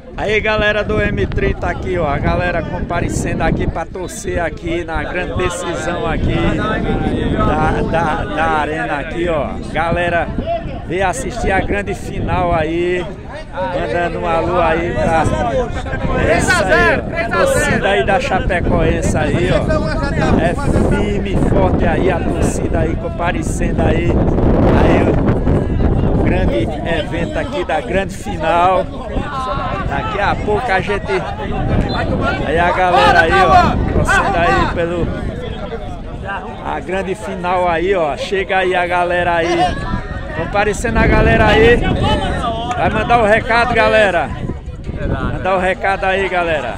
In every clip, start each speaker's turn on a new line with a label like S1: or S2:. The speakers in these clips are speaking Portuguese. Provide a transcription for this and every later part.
S1: Aí galera do M30 aqui, ó, a galera comparecendo aqui para torcer aqui na grande decisão aqui da arena aqui, ó. Galera veio assistir a grande final aí, mandando um alô aí pra essa aí, ó, torcida aí da Chapecoense aí, ó. É firme e forte aí a torcida aí comparecendo aí o grande evento aqui da grande final. Daqui a pouco a gente... Aí a galera aí, ó, torcendo aí pelo... A grande final aí, ó. Chega aí a galera aí. Comparecendo a galera aí. Vai mandar o recado, galera. Mandar o recado aí, galera.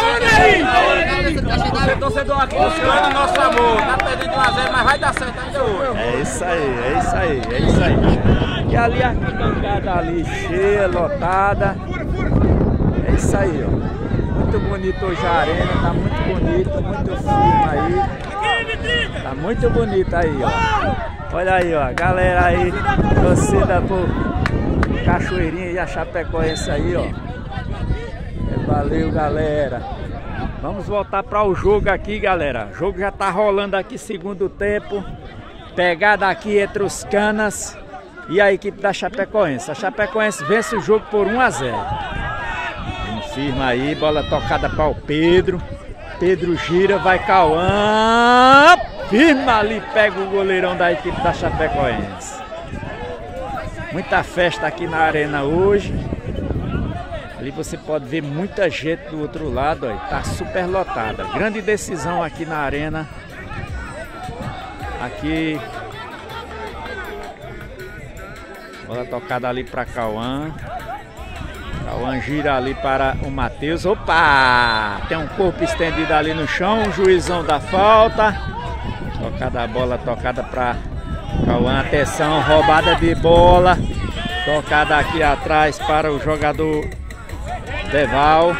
S2: O torcedor aqui buscando nosso amor. Tá perdendo 1 a 0, mas vai dar certo ainda hoje.
S1: É isso aí, é isso aí, é isso aí. E ali a arquibancada ali cheia, lotada. É isso aí, ó. Muito bonito hoje a arena, tá muito bonito, muito firme aí. Tá muito bonito aí, ó. Olha aí, ó, galera aí, torcida por Cachoeirinha e a Chapecoense aí, ó. Valeu, galera. Vamos voltar para o jogo aqui, galera. O jogo já tá rolando aqui, segundo tempo. Pegada aqui entre os Canas e a equipe da Chapecoense. A Chapecoense vence o jogo por 1 a 0. Firma aí, bola tocada para o Pedro. Pedro gira, vai Cauã. Firma ali, pega o goleirão da equipe da Chapecoense. Muita festa aqui na arena hoje. Ali você pode ver muita gente do outro lado, ó, tá super lotada. Grande decisão aqui na arena. Aqui. Bola tocada ali para Cauã. Cauã gira ali para o Matheus. Opa! Tem um corpo estendido ali no chão. O juizão da falta. Tocada a bola, tocada para Cauã. Atenção, roubada de bola. Tocada aqui atrás para o jogador Deval.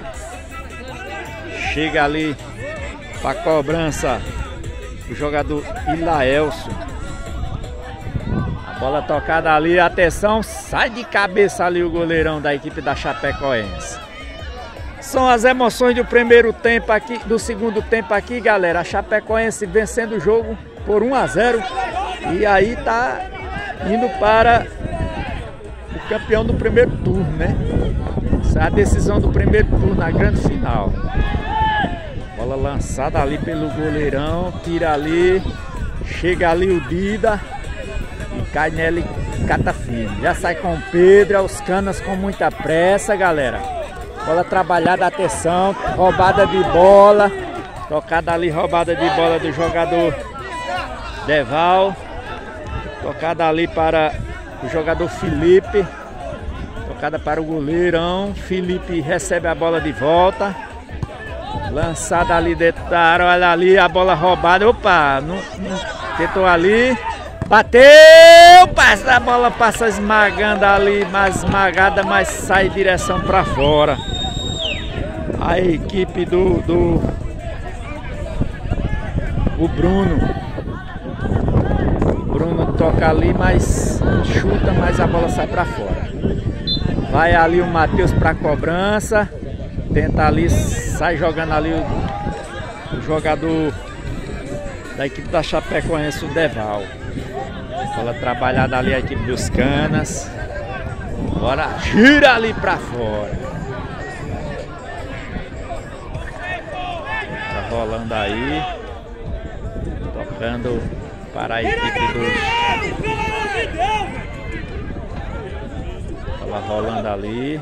S1: Chega ali para a cobrança o jogador Ilaelson. Bola tocada ali, atenção, sai de cabeça ali o goleirão da equipe da Chapecoense. São as emoções do primeiro tempo aqui, do segundo tempo aqui, galera. A Chapecoense vencendo o jogo por 1 a 0 e aí tá indo para o campeão do primeiro turno, né? Essa é a decisão do primeiro turno, na grande final. Bola lançada ali pelo goleirão, tira ali, chega ali o Dida. Cai nele, cata firme. Já sai com o Pedro, os Canas com muita pressa, galera. Bola trabalhada, atenção, roubada de bola. Tocada ali, roubada de bola do jogador Deval. Tocada ali para o jogador Felipe. Tocada para o goleirão. Felipe recebe a bola de volta. Lançada ali dentro da área, olha ali a bola roubada. Opa, não tentou ali. Bateu, passa a bola, passa esmagando ali, mais esmagada, mas sai em direção para fora. A equipe do Bruno. O Bruno toca ali, mas chuta, mas a bola sai para fora. Vai ali o Matheus para cobrança, tenta ali, sai jogando ali o jogador da equipe da Chapecoense, o Deval. Bola trabalhada ali a equipe dos Canas. Bora, gira ali pra fora. Tá rolando aí. Tocando para a equipe dos... Bola rolando ali.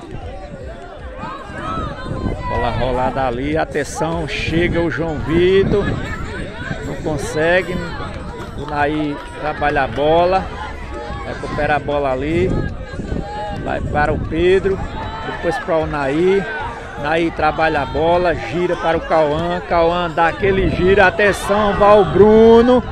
S1: Bola rolada ali. Atenção, chega o João Vitor. Não consegue. Aí trabalha a bola, recupera a bola ali, vai para o Pedro, depois para o Naí. Naí trabalha a bola, gira para o Cauã, Cauã dá aquele giro, atenção, vai o Bruno,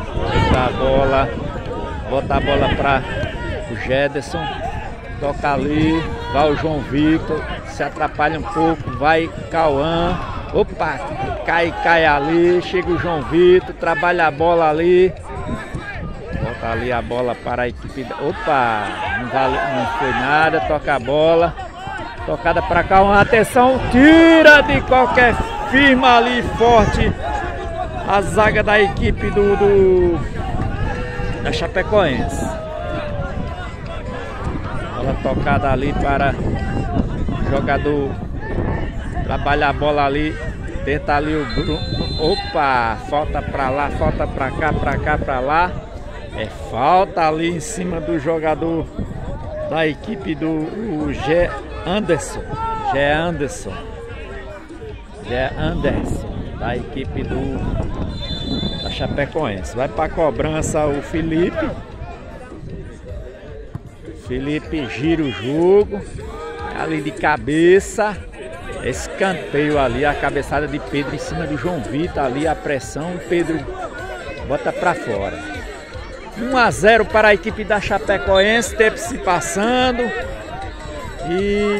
S1: bota a bola para o Jederson, toca ali, vai o João Vitor, se atrapalha um pouco, vai Cauã, opa, cai ali, chega o João Vitor, trabalha a bola ali. Bota ali a bola para a equipe. Opa! Não foi nada, toca a bola. Tocada para cá, atenção, tira de qualquer firma ali, forte a zaga da equipe da Chapecoense. Bola tocada ali para o jogador trabalhar a bola ali, tenta ali o Bruno. Opa, falta para lá, falta para cá, para lá. É falta ali em cima do jogador da equipe do Gé Anderson, da equipe da Chapecoense. Vai para a cobrança o Felipe. Felipe gira o jogo, ali de cabeça, escanteio ali, a cabeçada de Pedro em cima do João Vitor, ali a pressão, Pedro bota para fora. 1 a 0 para a equipe da Chapecoense, tempo se passando. E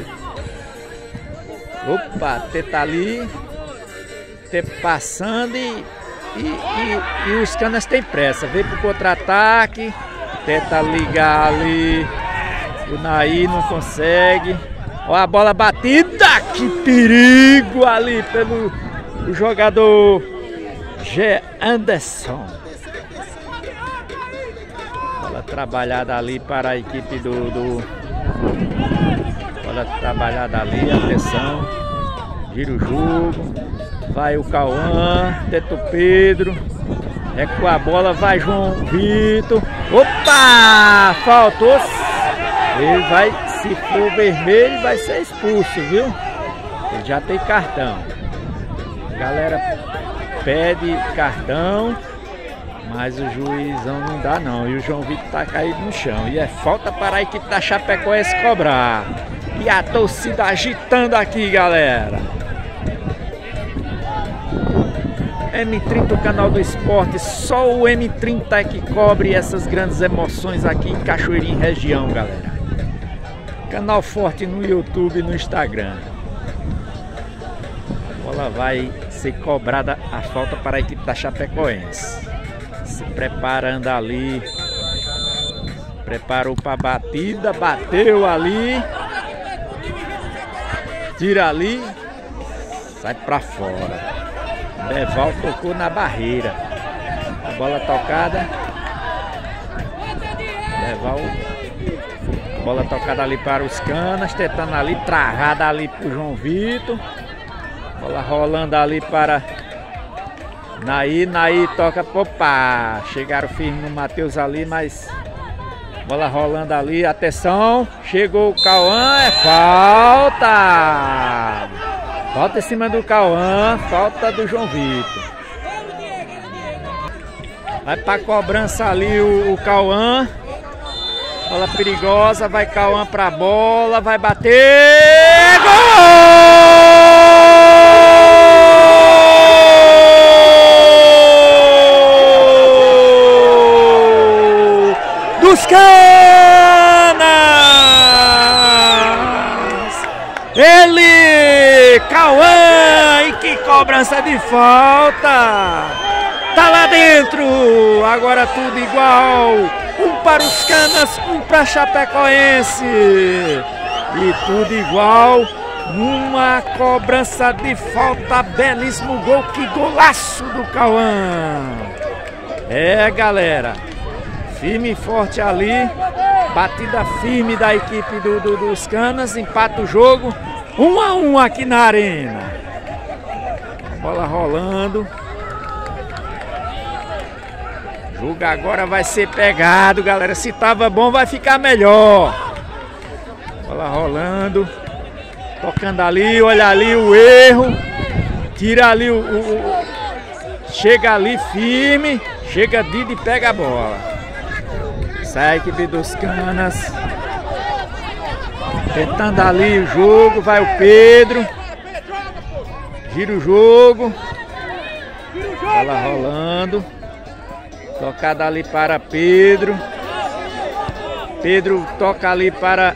S1: opa, tenta ali, tempo passando e os canas têm pressa, vem pro contra-ataque, tenta ligar ali, o Naí não consegue. Olha a bola batida, que perigo ali pelo jogador Gé Anderson. Bola trabalhada ali para a equipe Bola trabalhada ali, atenção, gira o jogo, vai o Cauã, tenta o Pedro, recua a bola, vai João Vitor, opa, faltou, ele vai, se for vermelho, vai ser expulso, viu? Ele já tem cartão, a galera pede cartão, mas o juizão não dá não, e o João Vitor tá caído no chão, e é falta para a equipe da Chapecoense cobrar. E a torcida agitando aqui, galera. M30, o canal do esporte. Só o M30 é que cobre essas grandes emoções aqui em Cachoeirinha região, galera. Canal forte no YouTube e no Instagram. A bola vai ser cobrada, a falta para a equipe da Chapecoense. Se preparando ali. Preparou para a batida, bateu ali. Tira ali, sai pra fora. Deval tocou na barreira. A bola tocada. Deval. A bola tocada ali para os canas, tentando ali, travada ali pro João Vitor. Bola rolando ali para Naí toca, opa, chegaram firme no Matheus ali, mas bola rolando ali, atenção, chegou o Cauã, é falta! Falta em cima do Cauã, falta do João Vitor. Vai pra cobrança ali o Cauã. Bola perigosa, vai Cauã pra bola, vai bater! Gol! Dos Canas! Ele, Cauã, e que cobrança de falta! Tá lá dentro, agora tudo igual. Um para os Canas, um para Chapecoense. E tudo igual. Uma cobrança de falta, belíssimo gol, que golaço do Cauã. É, galera, firme e forte ali. Batida firme da equipe dos Canas, empata o jogo. 1 a 1 aqui na arena. Bola rolando. O jogo agora vai ser pegado, galera. Se tava bom, vai ficar melhor. Bola rolando. Tocando ali, olha ali o erro. Tira ali chega ali firme. Chega Didi e pega a bola. Sai a equipe dos Canas. Tentando ali o jogo. Vai o Pedro. Gira o jogo. Bola rolando. Tocada ali para Pedro. Pedro toca ali para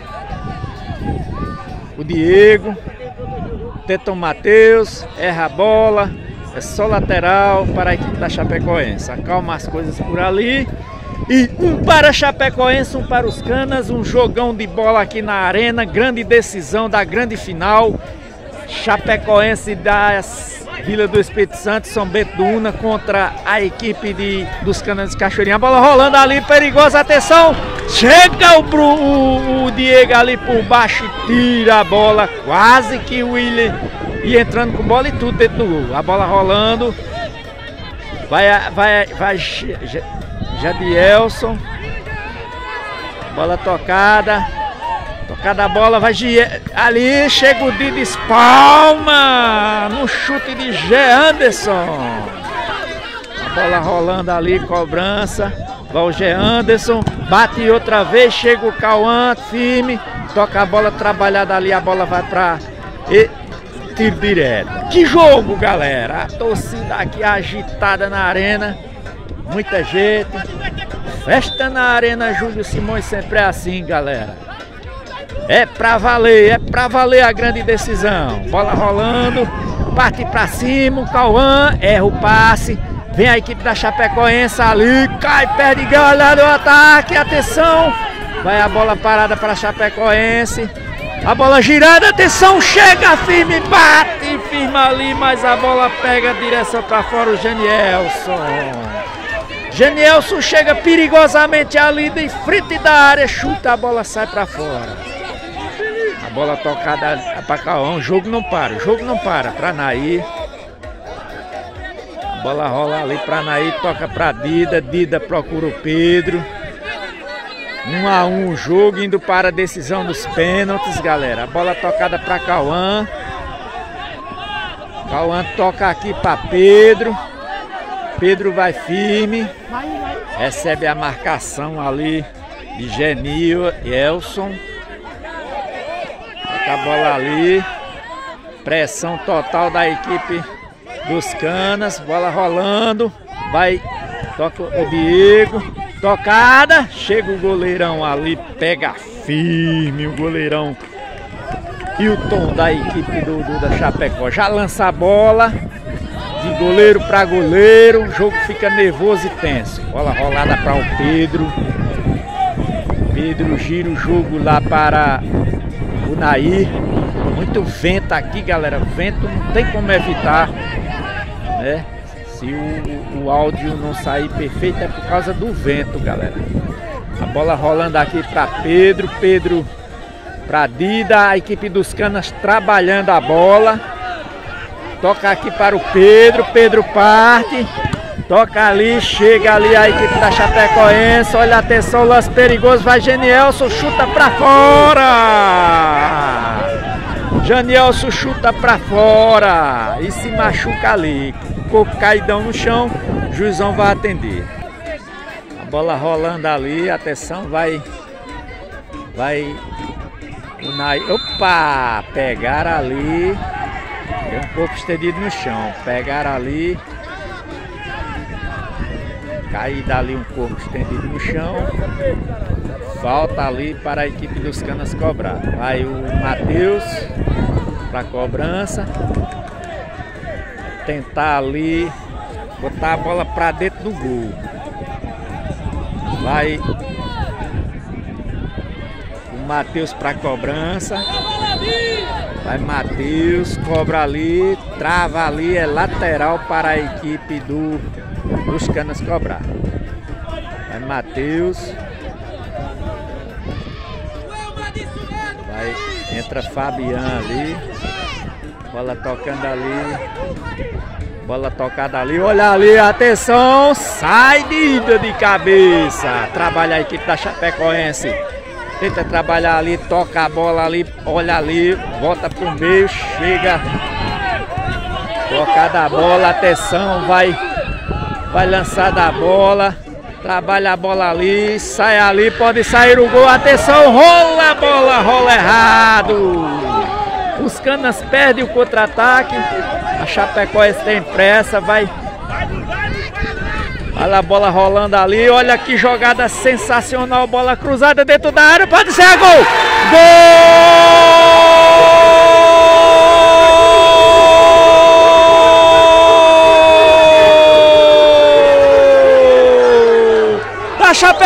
S1: o Diego. Tenta o Matheus. Erra a bola. É só lateral para a equipe da Chapecoense. Acalma as coisas por ali. E um para Chapecoense, um para os Canas, um jogão de bola aqui na arena, grande decisão da grande final. Chapecoense da Vila do Espírito Santo, São Bento do Una contra a equipe dos Canas de Cachoeirinha. A bola rolando ali, perigosa, atenção! Chega o Diego ali por baixo e tira a bola, quase que o William ia entrando com bola e tudo dentro do gol. A bola rolando, vai Jadielson, bola tocada a bola, vai ali, chega o Didi, espalma no chute de Gé Anderson. A bola rolando ali, cobrança, vai o Gé Anderson, bate outra vez, chega o Cauã, firme, toca a bola trabalhada ali, a bola vai para tiro direto. Que jogo, galera! A torcida aqui agitada na arena, muita gente, festa na Arena Júlio Simões, sempre é assim, galera. É pra valer a grande decisão. Bola rolando, parte pra cima, o Cauã erra o passe. Vem a equipe da Chapecoense ali, cai, perde galera do ataque, atenção. Vai a bola parada para Chapecoense. A bola girada, atenção, chega firme, bate firma ali, mas a bola pega a direção pra fora, o Janielson chega perigosamente ali de frente da área, chuta, a bola sai pra fora. A bola tocada para Cauã, o jogo não para para Nair. A bola rola ali para Nair, toca para Dida, Dida procura o Pedro. 1 a 1 o jogo, indo para a decisão dos pênaltis, galera. A bola tocada para Cauã. Cauã toca aqui para Pedro. Pedro vai firme. Recebe a marcação ali de Janielson. A bola ali, pressão total da equipe dos Canas, bola rolando, vai, toca o Diego, tocada, chega o goleirão ali, pega firme o goleirão e o Tom da equipe da Chapecó, já lança a bola de goleiro para goleiro, o jogo fica nervoso e tenso, bola rolada para o Pedro gira o jogo lá para o Nair. Muito vento aqui, galera, vento não tem como evitar, né? Se o áudio não sair perfeito é por causa do vento, galera. A bola rolando aqui para Pedro para Dida, a equipe dos Canas trabalhando a bola. Toca aqui para o Pedro parte, toca ali, chega ali a equipe da Chapecoense, olha, atenção, lance perigoso, vai Janielson, chuta para fora! Janielson chuta para fora e se machuca ali, corpo caidão no chão, o juizão vai atender. A bola rolando ali, atenção, vai o Nair, opa, pegaram ali, tem um corpo estendido no chão, pegaram ali, caída ali um corpo estendido no chão, falta ali para a equipe dos Canas cobrar. Vai o Matheus para cobrança, tentar ali botar a bola para dentro do gol. Vai o Matheus para cobrança, vai Matheus, cobra ali, trava ali, é lateral para a equipe dos Canas cobrar. Vai Matheus, vai, entra Fabiano ali, bola tocando ali, bola tocada ali, olha ali, atenção, sai de cabeça, trabalha a equipe da Chapecoense, tenta trabalhar ali, toca a bola ali, olha ali, volta pro meio, chega, tocada a bola, atenção, vai lançar da bola, trabalha a bola ali, sai ali, pode sair o gol, atenção, rola a bola, rola errado. Os Canas perdem o contra-ataque, a Chapecoense tem pressa, vai. Olha a bola rolando ali, olha que jogada sensacional, bola cruzada dentro da área, pode ser gol! Gol! Da Chapecoense!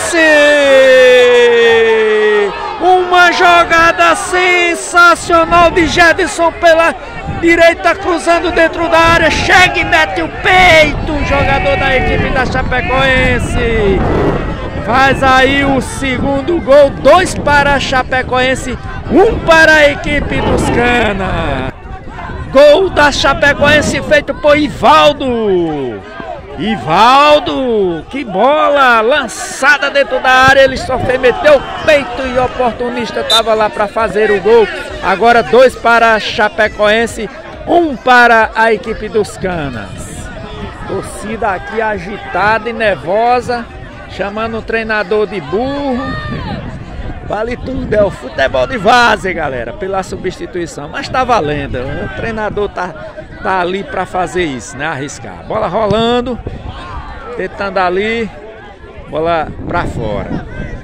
S1: Uma jogada sensacional de Jedson pela direita, cruzando dentro da área, chega e mete o peito, o jogador da equipe da Chapecoense. Faz aí o segundo gol, 2 para a Chapecoense, 1 para a equipe dos Canas. Gol da Chapecoense feito por Ivaldo. Ivaldo, que bola lançada dentro da área, ele só meteu o peito e o oportunista estava lá para fazer o gol. Agora 2 para a Chapecoense, 1 para a equipe dos Canas. Torcida aqui agitada e nervosa, chamando o treinador de burro. Vale tudo, é o futebol de várzea, galera, pela substituição, mas tá valendo, o treinador tá ali para fazer isso, né, arriscar. Bola rolando, tentando ali, bola para fora.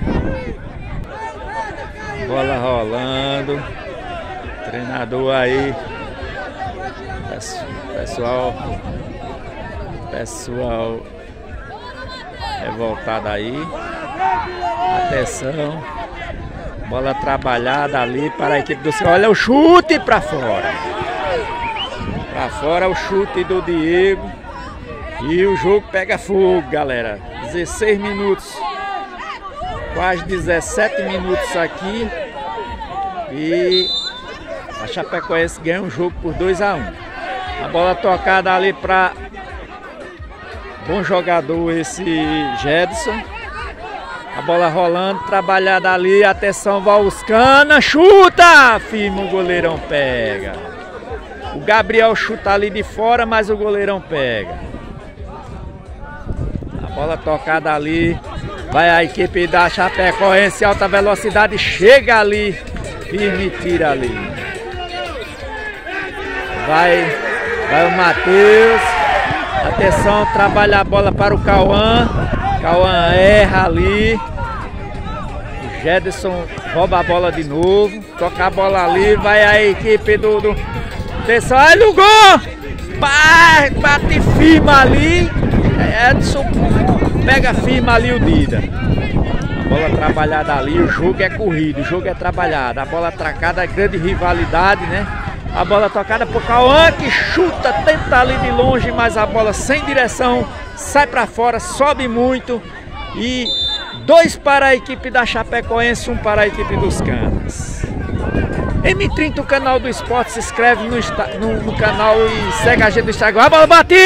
S1: Bola rolando, treinador aí, pessoal revoltado aí, atenção. Bola trabalhada ali para a equipe do Canas. Olha o chute para fora. Para fora o chute do Diego. E o jogo pega fogo, galera. 16 minutos. Quase 17 minutos aqui. E a Chapecoense ganha o jogo por 2-1. A bola tocada ali para bom jogador esse Jedson. A bola rolando, trabalhada ali, atenção, vai os Canas, chuta! Firma, o goleirão pega. O Gabriel chuta ali de fora, mas o goleirão pega. A bola tocada ali, vai a equipe da Chapecoense, alta velocidade, chega ali, firme, tira ali. Vai o Matheus, atenção, trabalha a bola para o Cauã. Cauã erra ali. O Jedson rouba a bola de novo. Toca a bola ali. Vai a equipe do Atenção, olha o gol! Bate firma ali. Edson pega firma ali o Dida. A bola trabalhada ali. O jogo é corrido, o jogo é trabalhado. A bola atracada, grande rivalidade, né? A bola tocada por Cauã, que chuta, tenta ali de longe, mas a bola sem direção, sai para fora, sobe muito. E 2 para a equipe da Chapecoense, 1 para a equipe dos Canas. M30, o canal do esporte, se inscreve no canal e segue a gente no Instagram. A bola batida,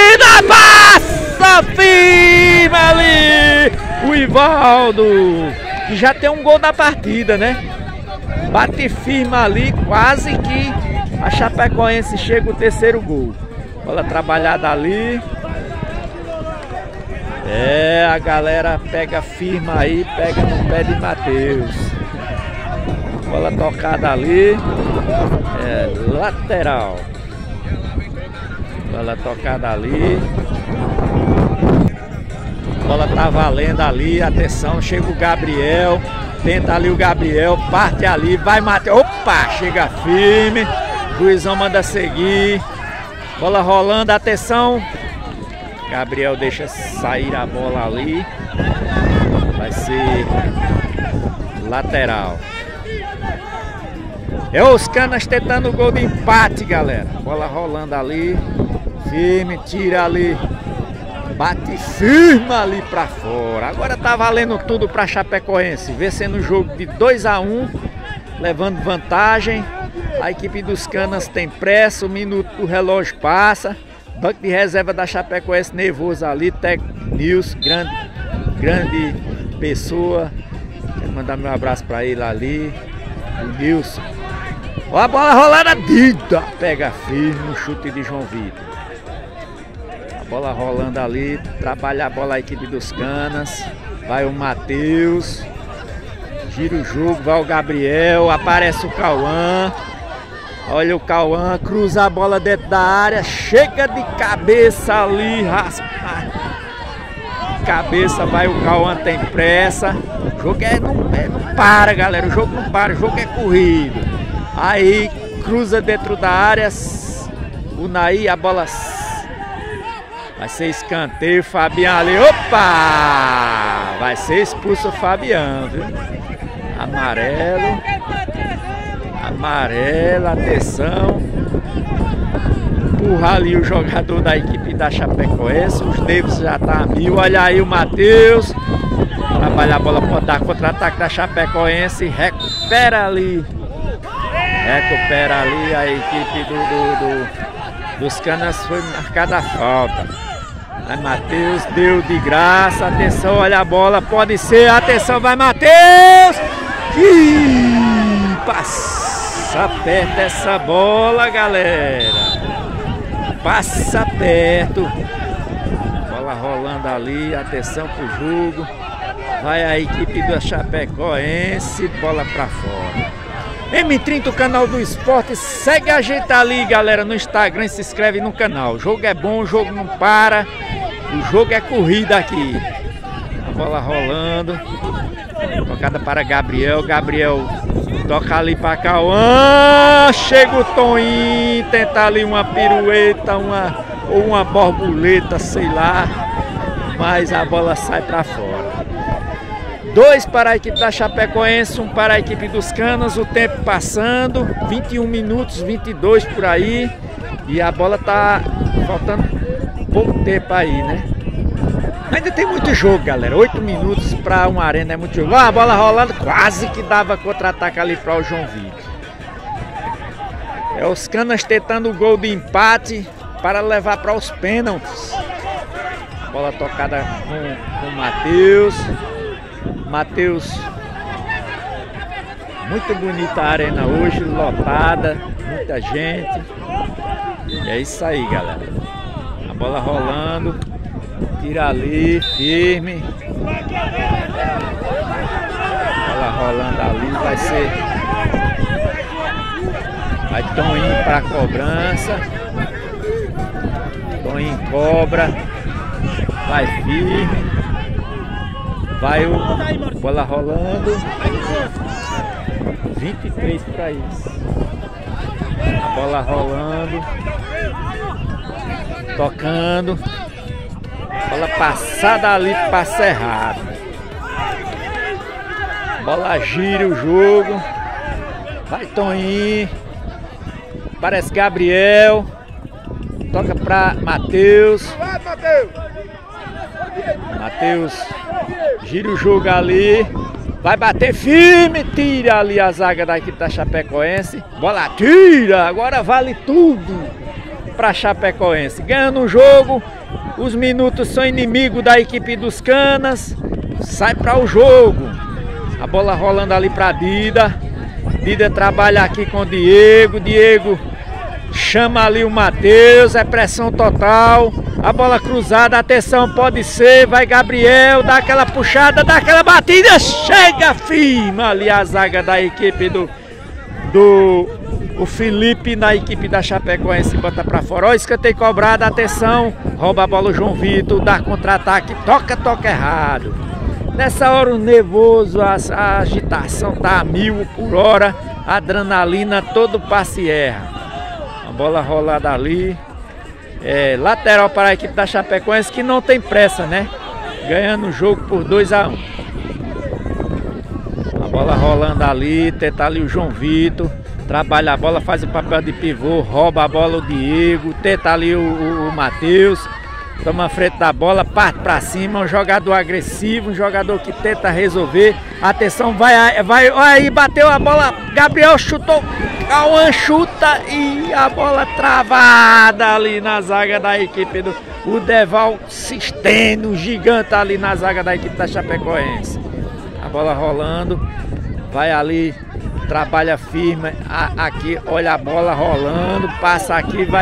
S1: passa firme ali o Ivaldo, que já tem um gol da partida, né? Bate firme ali, quase que a Chapecoense chega o 3º gol. Bola trabalhada ali. A galera pega firme aí, pega no pé de Matheus. Bola tocada ali. Lateral. Bola tocada ali. Bola tá valendo ali, atenção, chega o Gabriel. Tenta ali o Gabriel, parte ali, vai Matheus. Opa, chega firme. Juizão manda seguir. Bola rolando, atenção. Gabriel deixa sair a bola ali. Vai ser lateral. É os Canas tentando o gol de empate, galera. Bola rolando ali. Firme, tira ali. Bate firme ali pra fora. Agora tá valendo tudo pra Chapecoense. Vencendo o jogo de 2-1. Levando vantagem. A equipe dos Canas tem pressa. O minuto do relógio passa. Banco de reserva da Chapecoense nervoso ali. Nilson, grande pessoa. Quero mandar meu abraço pra ele ali. O Nilson. Olha a bola rolada. Dida pega firme no chute de João Vitor. Bola rolando ali, trabalha a bola a equipe dos Canas. Vai o Matheus. Gira o jogo, vai o Gabriel. Aparece o Cauã. Olha o Cauã, cruza a bola dentro da área. Chega de cabeça ali, raspa. Cabeça, vai o Cauã, tem pressa. O jogo não para, galera. O jogo não para, o jogo é corrido. Aí, cruza dentro da área. O Naí, a bola Vai ser escanteio, Fabiano ali. Opa! Vai ser expulso o Fabiano, viu? Amarelo. Amarelo, atenção. Empurra ali o jogador da equipe da Chapecoense. Os Davis já tá a mil. Olha aí o Matheus. Trabalha a bola, pode dar contra-ataque da Chapecoense. Recupera ali. Recupera ali a equipe dos Canas. Foi marcada a falta. Aí Matheus deu de graça. Atenção, olha a bola. Pode ser. Atenção, vai Matheus. Passa perto essa bola, galera. Passa perto. Bola rolando ali. Atenção pro jogo. Vai a equipe da Chapecoense. Bola pra fora. M30, o canal do esporte. Segue a gente ali, galera, no Instagram. Se inscreve no canal. O jogo é bom, o jogo não para. O jogo é corrida aqui. A bola rolando. Tocada para Gabriel. Gabriel toca ali para Cauã. Chega o Toninho. Tenta ali uma pirueta, ou uma borboleta, sei lá. Mas a bola sai para fora. 2 para a equipe da Chapecoense, 1 para a equipe dos Canas. O tempo passando, 21 minutos, 22 por aí. E a bola tá faltando pouco tempo aí, né? Ainda tem muito jogo, galera. 8 minutos para uma arena é muito jogo. Ó, a bola rolando, quase que dava contra-ataque ali para o João Vitor. É os Canas tentando o gol de empate para levar para os pênaltis. Bola tocada com o Matheus. Matheus, muito bonita a arena hoje, lotada, muita gente. E é isso aí, galera. A bola rolando, tira ali, firme. A bola rolando ali, vai ser. Vai Toninho para a cobrança. Toninho cobra, vai firme. Vai o bola rolando. 23 para isso. A bola rolando. Tocando. Bola passada ali para Cerrado. Bola gira o jogo. Vai Toninho. Parece Gabriel. Toca para Matheus. Matheus gira o jogo ali. Vai bater firme. Tira ali a zaga da equipe da Chapecoense. Bola tira. Agora vale tudo para Chapecoense. Ganhando o jogo. Os minutos são inimigo da equipe dos Canas. Sai para o jogo. A bola rolando ali para Dida. Dida trabalha aqui com o Diego. Diego chama ali o Matheus. É pressão total. A bola cruzada, atenção, pode ser, vai Gabriel, dá aquela puxada, dá aquela batida, chega firme ali a zaga da equipe o Felipe na equipe da Chapecoense, bota pra fora, ó, escanteio cobrado, atenção, rouba a bola o João Vitor, dá contra-ataque, toca errado. Nessa hora o nervoso, a agitação tá a 1000 por hora, a adrenalina todo passe erra. A bola rolada ali. Lateral para a equipe da Chapecoense, que não tem pressa, né? Ganhando o jogo por 2-1. A bola rolando ali, tenta ali o João Vitor. Trabalha a bola, faz o papel de pivô, rouba a bola o Diego. Tenta ali o Matheus. Toma a frente da bola, parte para cima. Um jogador agressivo, um jogador que tenta resolver. Atenção, vai aí, bateu a bola. Gabriel chutou. Cauã chuta e a bola travada ali na zaga da equipe do... O Deval se estende, um gigante ali na zaga da equipe da Chapecoense. A bola rolando, vai ali, trabalha firme, aqui, olha a bola rolando, passa aqui, vai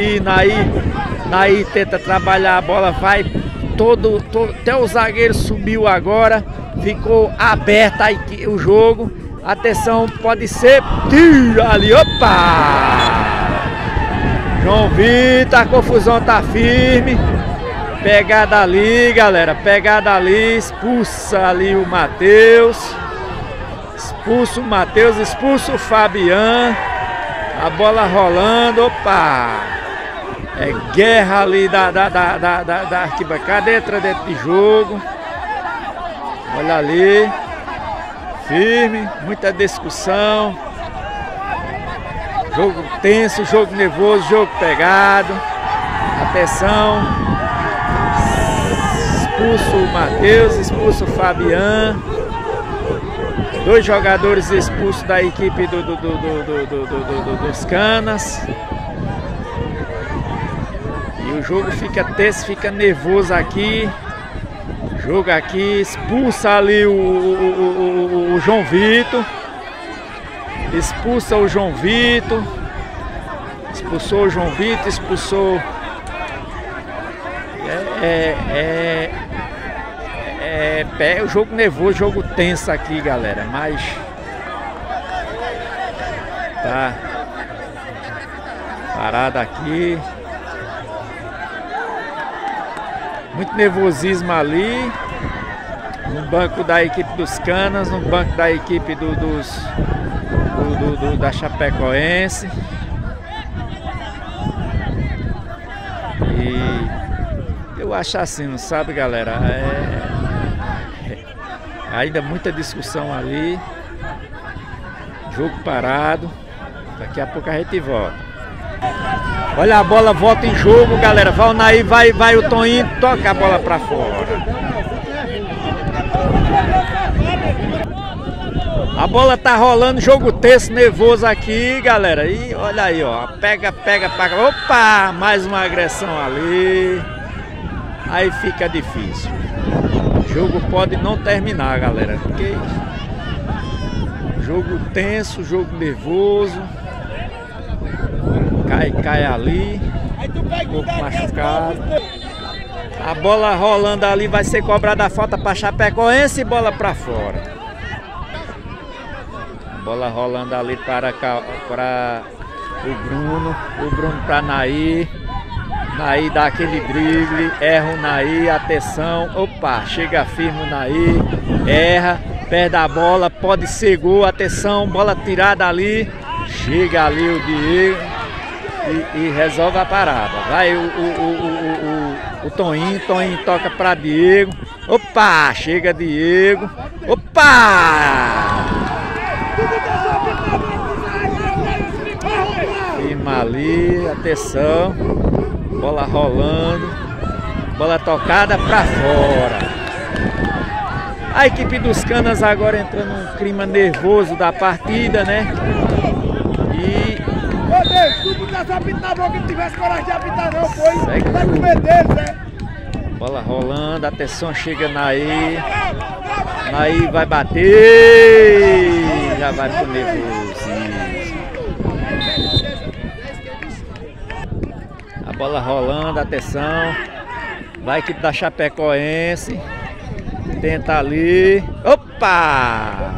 S1: Naí tenta trabalhar a bola, vai até o zagueiro subiu agora, ficou aberto aí o jogo. Atenção, pode ser, tira ali, opa! João Vitor, a confusão tá firme. Pegada ali, galera, pegada ali, expulsa ali o Matheus. Expulsa o Matheus, expulsa o Fabiano. A bola rolando, opa! É guerra ali da arquibancada, entra dentro de jogo. Olha ali. Firme, muita discussão. Jogo tenso, jogo nervoso, jogo pegado. Atenção. Expulso o Matheus, expulso o Fabian. 2 jogadores expulsos da equipe dos Canas. E o jogo fica tenso, fica nervoso aqui. Jogo aqui, expulsa ali o João Vitor. Expulsa o João Vitor. Expulsou o João Vitor, expulsou. É o jogo nervoso, jogo tenso aqui, galera. Mas tá parado aqui. Muito nervosismo ali. No banco da equipe dos Canas, no banco da equipe da Chapecoense. E eu acho assim, não sabe, galera? Ainda muita discussão ali. Jogo parado. Daqui a pouco a gente volta. Olha, a bola volta em jogo, galera. Vai o Naí, vai o Toninho, toca a bola pra fora. A bola tá rolando, jogo tenso, nervoso aqui, galera. E olha aí, ó. Pega. Opa! Mais uma agressão ali. Aí fica difícil. O jogo pode não terminar, galera. Porque jogo tenso, jogo nervoso. Cai ali, um pouco machucado. A bola rolando ali, vai ser cobrada a falta para Chapecoense e bola para fora. Bola rolando ali para o Bruno para Naí. Naí dá aquele drible, erra o Naí, atenção, opa, chega firme o Naí, erra, perde a bola, pode ser gol, atenção, bola tirada ali, chega ali o Diego. E resolve a parada. Vai o Toninho toca para Diego. Opa, chega Diego. Opa! Firma ali, atenção. Bola rolando. Bola tocada para fora. A equipe dos Canas agora entrando num clima nervoso da partida, né?
S3: Tu botar só apito na boca, que não tivesse coragem de apitar não, foi. Vai com medo deles, né?
S1: Bola rolando, atenção, chega Naí. Naí vai bater. Já vai pro nervoso. A bola rolando, atenção. Vai a equipe da Chapecoense. Tenta ali. Opa!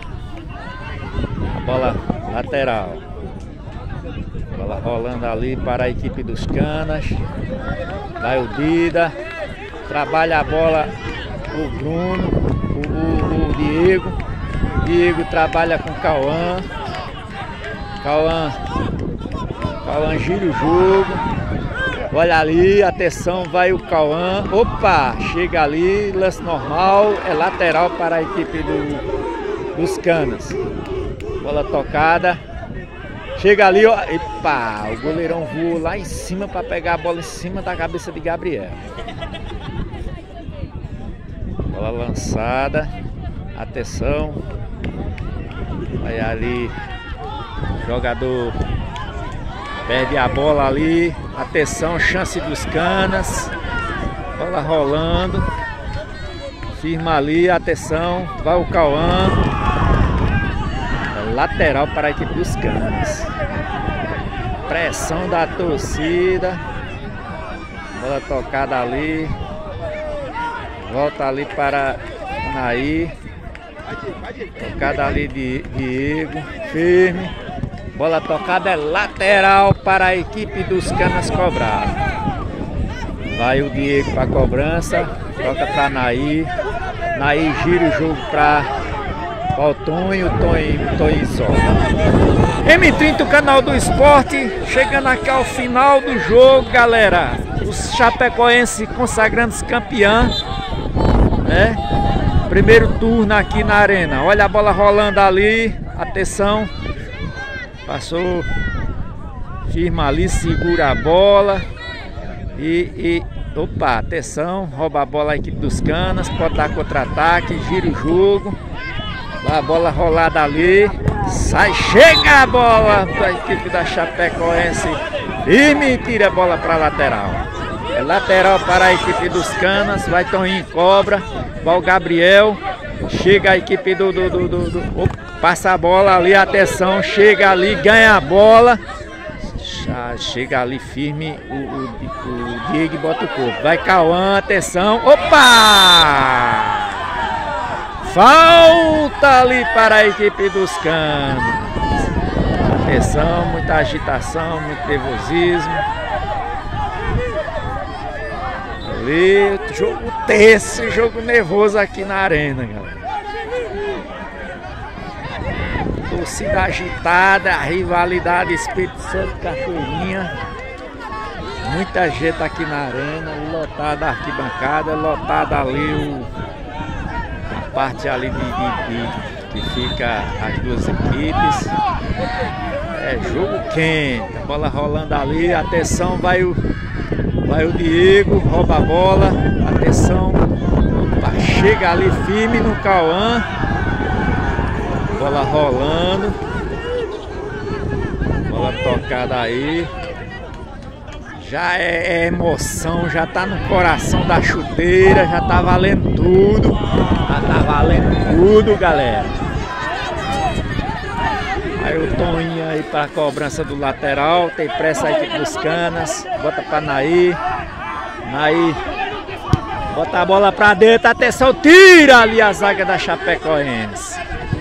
S1: A bola lateral. Bola rolando ali para a equipe dos Canas. Vai o Dida. Trabalha a bola o Bruno. O Diego. Diego trabalha com o Cauã. Cauã gira o jogo. Olha ali, atenção, vai o Cauã. Opa, chega ali, lance normal. É lateral para a equipe dos Canas. Bola tocada. Chega ali, ó. Epa, o goleirão voou lá em cima para pegar a bola em cima da cabeça de Gabriel. Bola lançada. Atenção. Vai ali. Jogador perde a bola ali. Atenção, chance dos Canas. Bola rolando. Firma ali, atenção. Vai o Cauã. Lateral para a equipe dos Canas. Pressão da torcida. Bola tocada ali. Volta ali para Naí. Tocada ali de Diego. Firme. Bola tocada é lateral para a equipe dos Canas cobrar. Vai o Diego para a cobrança. Toca para Naí. Naí gira o jogo para o Tonho. O Tonho solta. M30, o canal do esporte, chegando aqui ao final do jogo, galera. O Chapecoense consagrando-se campeão, né? Primeiro turno aqui na arena. Olha a bola rolando ali, atenção. Passou, firma ali, segura a bola. Opa, atenção, rouba a bola a equipe dos Canas, pode dar contra-ataque, gira o jogo. Lá a bola rolada ali, sai, chega a bola da equipe da Chapecoense e tira a bola para a lateral. É lateral para a equipe dos Canas, vai Toninho, cobra, vai o Gabriel, chega a equipe passa a bola ali, atenção, chega ali, ganha a bola. Chega ali firme o Diego e bota o corpo. Vai Cauã, atenção. Opa! Falta ali para a equipe dos Canos. Atenção, muita agitação, muito nervosismo. Ali, jogo tenso, jogo nervoso aqui na arena, galera. Torcida agitada, rivalidade Espírito Santo Cachoeirinha. Muita gente aqui na arena, lotada a arquibancada, lotada ali a parte ali que fica as duas equipes. É jogo quente, a bola rolando ali, atenção, vai o Diego, rouba a bola, atenção, chega ali firme no Cauã. Bola rolando, bola tocada aí, já é emoção, já tá no coração da chuteira, já tá valendo tudo, galera. Aí o Toninho aí para a cobrança do lateral, tem pressa a equipe dos Canas, bota para Naí, bota a bola para dentro, atenção, tira ali a zaga da Chapecoense.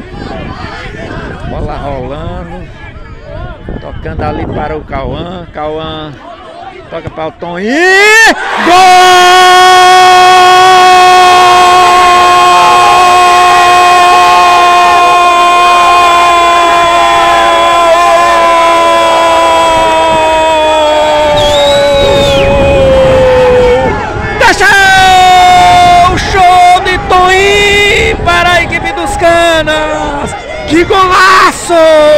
S1: Bola rolando, tocando ali para o Cauã, toca para o Toninho, gol! Deixa o show de Toninho para a equipe dos Canas! Que golaço!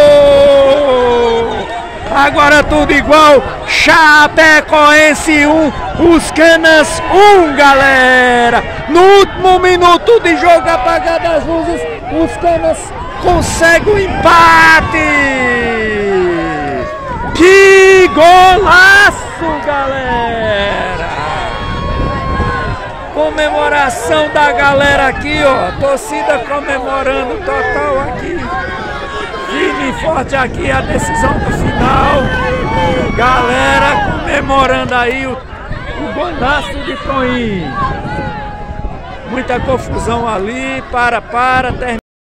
S1: Agora tudo igual. Chapecoense 1, os Canas 1, galera. No último minuto de jogo, apagadas as luzes, os Canas conseguem o empate. Que golaço, galera! Comemoração da galera aqui, ó. Torcida comemorando total aqui. Firme e forte aqui a decisão do final. Galera comemorando aí o golaço de Toninho. Muita confusão ali, termina.